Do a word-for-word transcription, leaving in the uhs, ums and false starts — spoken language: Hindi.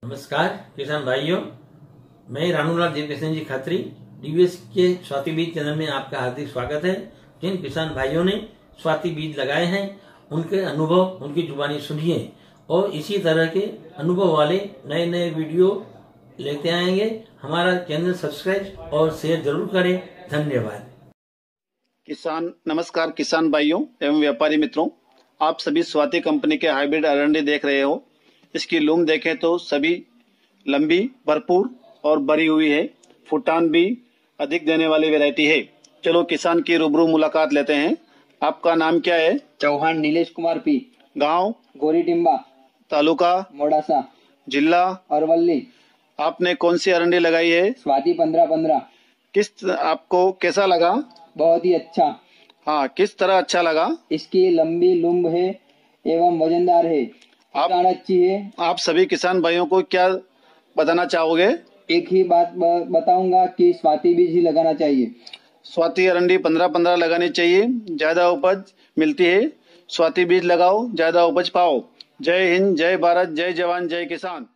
नमस्कार किसान भाइयों, मैं रानूलाल जयकिशन जी खत्री डीवीएस के स्वाति बीज चैनल में आपका हार्दिक स्वागत है। जिन किसान भाइयों ने स्वाति बीज लगाए हैं उनके अनुभव, उनकी जुबानी सुनिए और इसी तरह के अनुभव वाले नए नए वीडियो लेते आएंगे। हमारा चैनल सब्सक्राइब और शेयर जरूर करें। धन्यवाद। किसान नमस्कार किसान भाइयों एवं व्यापारी मित्रों, आप सभी स्वाति कंपनी के हाइब्रिड अरंडी देख रहे हो। इसकी लूम देखें तो सभी लंबी, भरपूर और भरी हुई है। फुटान भी अधिक देने वाली वैरायटी है। चलो किसान की रूबरू मुलाकात लेते हैं। आपका नाम क्या है? चौहान नीलेश कुमार पी। गांव? गोरी टिम्बा, तालुका मोडासा, जिला? अरवली। आपने कौन सी अरंडी लगाई है? स्वाति पंद्रह पंद्रह। किस आपको कैसा लगा? बहुत ही अच्छा। हाँ, किस तरह अच्छा लगा? इसकी लंबी लूम है एवं वजनदार है। आप अच्छी है। आप सभी किसान भाइयों को क्या बताना चाहोगे? एक ही बात बताऊंगा कि स्वाति बीज ही लगाना चाहिए। स्वाति अरंडी पंद्रह पंद्रह लगानी चाहिए, ज्यादा उपज मिलती है। स्वाति बीज लगाओ, ज्यादा उपज पाओ। जय हिंद, जय भारत, जय जवान, जय किसान।